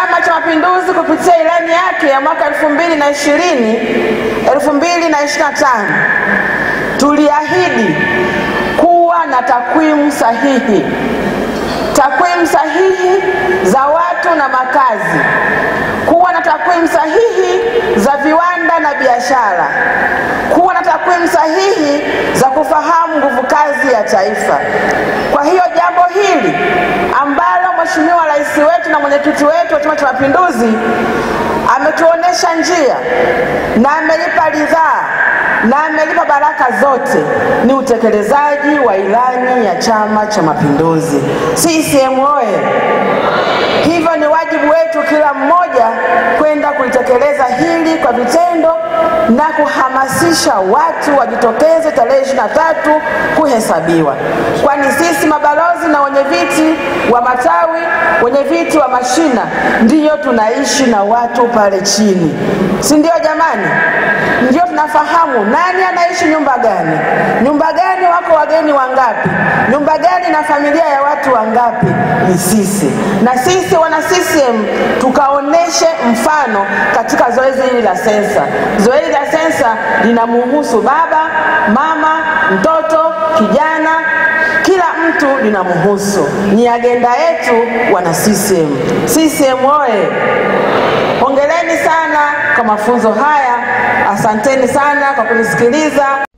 Chama cha Mapinduzi kupitia ilani yake ya mwaka 2025 tuliahidi kuwa na takwimu sahihi. Takwimu sahihi za watu na makazi, kuwa na takwimu sahihi za viwanda na biashara, kuwa na takwimu sahihi za kufahamu nguvu kazi ya taifa. Kwa hiyo jambo hili ambalo Mheshimiwa Rais wetu na mwenyekiti wetu wa Chama cha Mapinduzi ametuonesha njia na amelipa ridhaa na amelipa baraka zote, ni utekelezaji wa ilani ya Chama cha Mapinduzi. CCM oye! Hivyo ni wajibu wetu kila mmoja kwenda kulitekeleza hili kwa vitendo na kuhamasisha watu wajitokeze tarehe 23 kuhesabiwa. Kwani sisi mabalozi na wenyeviti wa matawi, wenyeviti wa mashina, ndiyo tunaishi na watu pale chini. Si ndio jamani? Ndio tunafahamu nani anaishi nyumba gani, nyumba gani wako wageni wangapi, nyumba gani na familia ya watu wangapi, ni sisi. Na sisi wana CCM tukaoneshe mfano katika zoezi hili la sensa. Zoezi la sensa linamhusu baba, mama, mtoto, kijana, kila mtu linamhusu. Ni agenda yetu wana CCM. CCM oye! Hongereni sana kwa mafunzo haya. Asanteni sana kwa kunisikiliza.